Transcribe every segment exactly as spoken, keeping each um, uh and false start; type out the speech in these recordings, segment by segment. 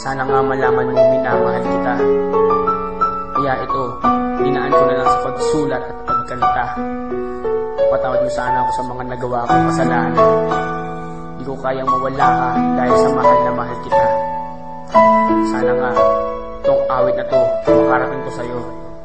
Sana nga malaman mo minamahal kita. Kaya ito, dinaan ko na lang sa pagsulat at pagkanta. Patawad mo sana ako sa mga nagawa kong kasalanan. Di ko kayang mawala ka dahil sa mahal na mahal kita. Sana nga, itong awit na to, makarating ko sa'yo.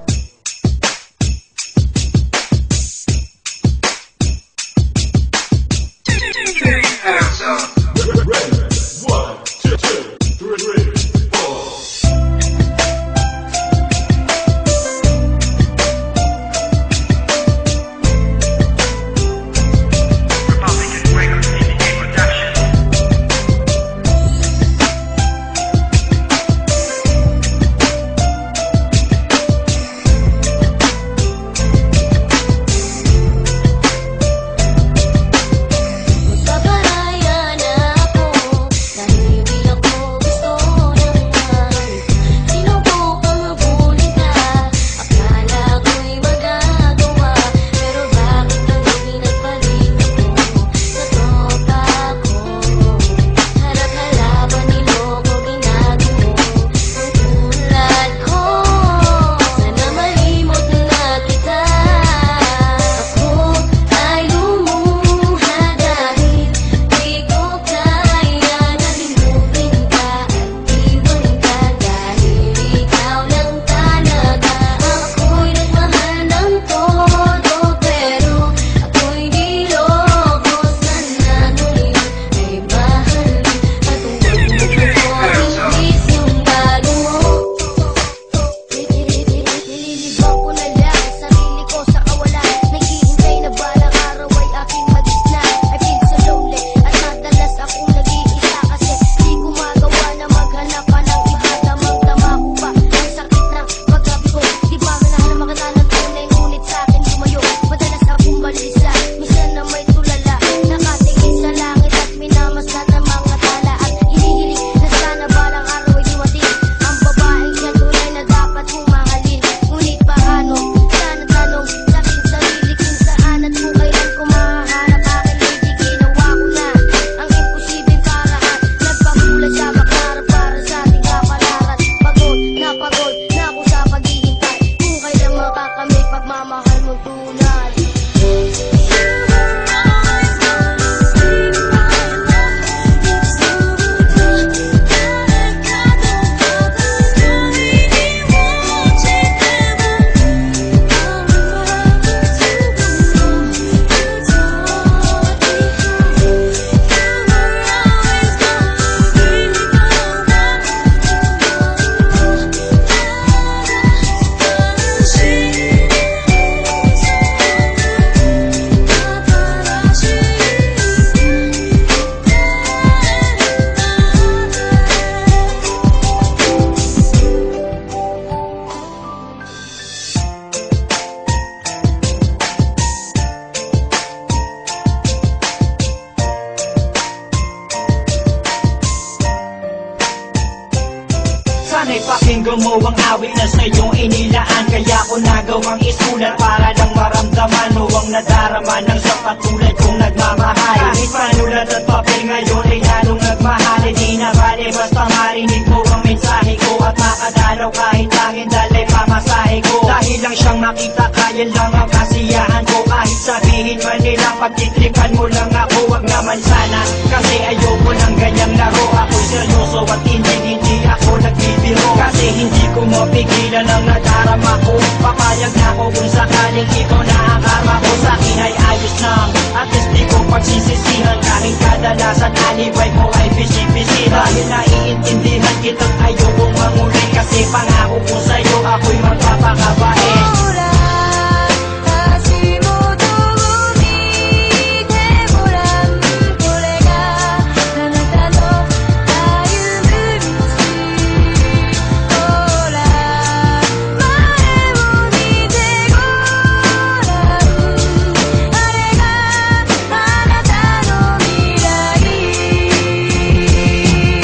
Sana'y pakinggan mo ang awit na sa'yong inilaan. Kaya ko nagawang isulat para lang maramdaman mo ang nadarama ng sa katulad kong nagmamahal. Kahit panulat at papel ngayon ay lalong nagmahal. Di na bale basta marinig mo ang mensahe ko at makadalaw kahit tangin dalay pamasahe ko. Dahil lang siyang makita kaya lang ang kasiyahan ko. Kahit sabihin man nila pagtitripan mo lang ako, wag naman sana. Kasi ayoko ng ganyang laro. Ako'y seryoso at hindi hindi ako nagbibiro. Kasi hindi ko mapigilan ang nadarama ko. Papayag na ako kung sakaling ito na ang karma ko. Sa'kin ay ayos lang, at least di ko pagsisisihan. Kahit kadalasan alibay ko ay bisi-bisi. Dahil naiintindihan kitang ayokong manguli. Kasi pangako ko sa'yo ako'y magpapakabait.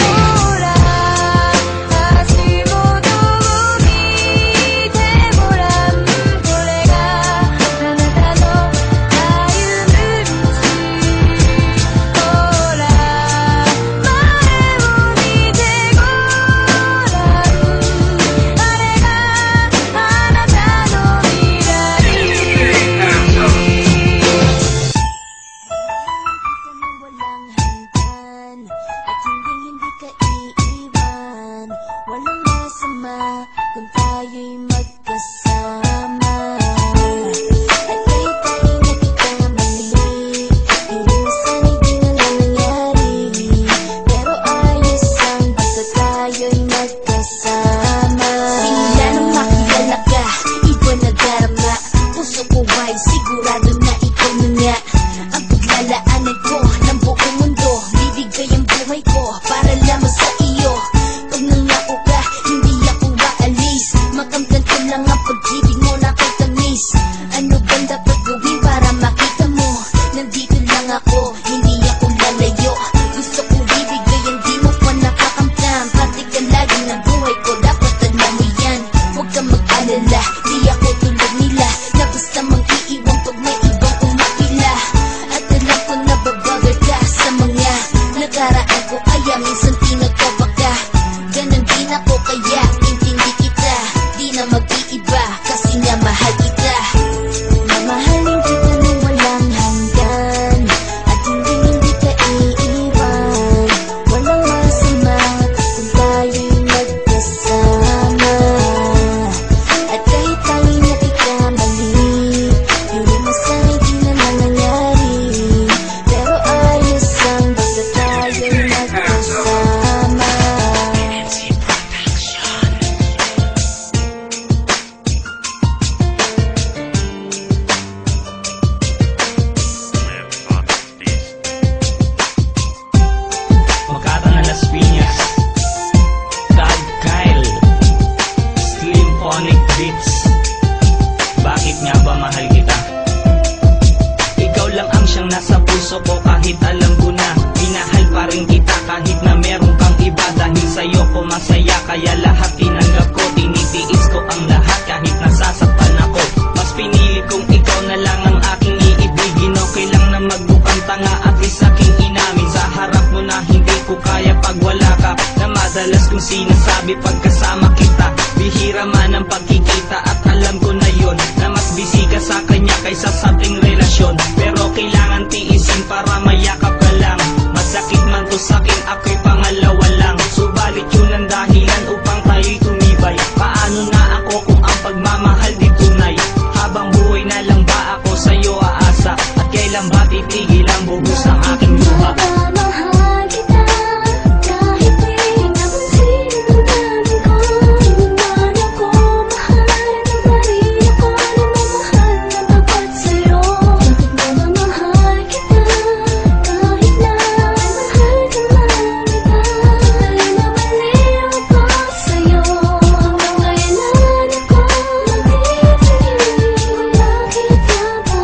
Temporada buhay ko para lamang sa iyo. Pag nangako ka, hindi ako maalis. Makamtan ko lang ang pag-ibig mo na kay tamis. Ano bang dapat gawin para makita mo? Nandito lang ako, hindi ako lalayo. Gusto kong ibigay ang di mo pa nakakamtam. Pati ka lagi ng buhay ko, dapat alam mo yan. Huwag kang mag-alala, di ako tulad nila na basta mang iiwan pag may ibang umapila. At alam ko na babagal ka sa mga nakaraan ko, kaya minsan tinatawa ka. Ganon din ako, kaya intindi kita. Di na mag-iiba kasi nga mahal kita. Mamahalin kita nang walang hanggan, at hindi hindi ka iiwan. Walang masama kung tayo'y magkasama. At kahit tayo'y nagkakamali, hindi masama di na nangyayari. Pero ayos lang basta tayo'y magkasama. Makata na Las Piñas, Tad Kyle, Slimphonic Beats. Bakit nga ba mahal kita? Ikaw lang ang siyang nasa puso ko, kahit alam ko na minahal pa rin kita kahit na meron kang iba. Dahil sa'yo ko masaya, kaya lahat tinanggap ko. Tinitiis ko ang lahat kahit nasasaktan ako. Mas pinili kong ikaw na lang ang aking iibigin. Okay lang na magbukang tanga at least aking inamin sa harap mo na hindi ko kaya pag wala ka. Na madalas kong sinasabi pagkasama kita, bihira man ang pagkikita. At alam ko na yun, na mas busy ka sa kanya kaysa sa ating relasyon. Pero kailangan tiisin para mayakap ka lang. Masakit man to sa'kin, ako'y pangalawa lang. Subalit yun ang dahilan upang tayo'y tumibay. Paano na ako kung ang pagmamahal di tunay? Habang buhay na lang ba ako sa'yo aasa? At kailan ba titigil ang buhos ng aking luha? Mahal kita, kahit di napansin ang dami ko. Inuman ako, mahal na rin ako. Namamahal na tapat sa'yo. Bakit namamahal kita, kahit na mahal ka man kita. Namamaliw ako sa'yo. Hanggang kailan ako magtitigil, wala kita ba?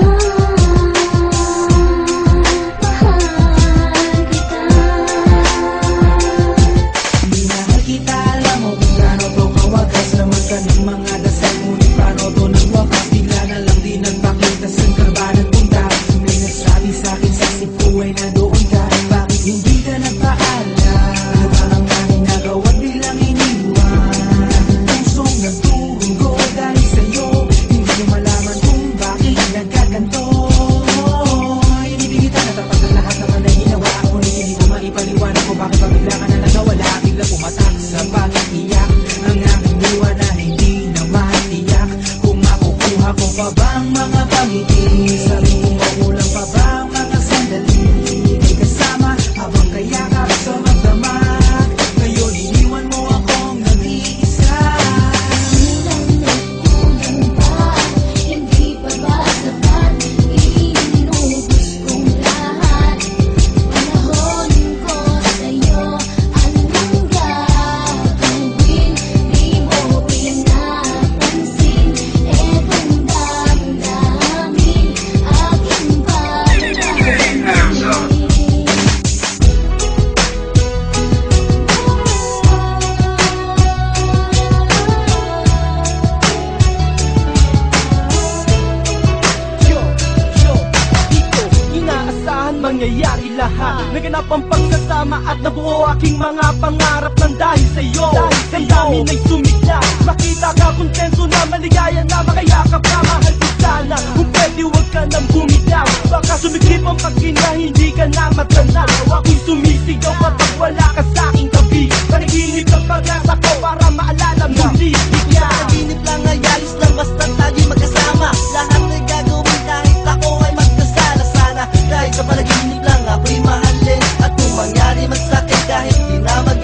Mahal kita. Minahal kita, alam mo kung gaano to kawagas. Naman ka ng mga dasal, ngunit paano to nang wakas? Bigla na lang di nagpakita, saan ka ba nagpunta? May nagsabi sa'kin sa Cebu ay nandoon ka. Bakit hindi ka nagpaalam? Ano ba ang aking nagawa, biglang iniwan? Pusong nagturo dahil sa'yo, hindi ko malaman kung bakit nagkaganto. Inibig kita na tapat ang lahat naman na ginawa ko, ngunit hindi ko maipaliwanag kung bakit pa bigla ka na nagawala. Bigla pumatak sa pag-iyak ang aking luha na hindi na matiyak. Kung makukuha ko pa ba ang mga pangiti? Sabi ko makulang pa ba ang mga sandali? May kasama habang kayakap sa magdamag. Ngayon iniwan mo akong nag-iisa. Kulang ba? Hindi pa ba sapat? Iinubos kong lahat. Panahon ko sa'yo, anong gagawin? Di mo pinapansin, etong damdamin aking pagkakamali. Yo, yo, dito, inaasahan mangyayari lahat. Naganap ang pagsasama at nabuo aking mga pangarap ng dahil sa'yo. Ang dami na'y sumigla, makita ka kontento na maligaya na makayakap ka. Mahal ko sana, kung pwede huwag ka nang bumitaw. Baka sumikip ang pagkina, hindi ka na matanaw. Ako'y sumisigaw kapag wala ka sa aking tabi. Panaginip ang pag-asa ko para maalala muli ikaw. Panaginip lang ay ayos lang basta tayo'y magkasama. Lahat ay gagawin kahit ako ay magkasala sana. Dahil sa panaginip lang ako'y mahalin. At kung mangyari man sa'kin kahit di na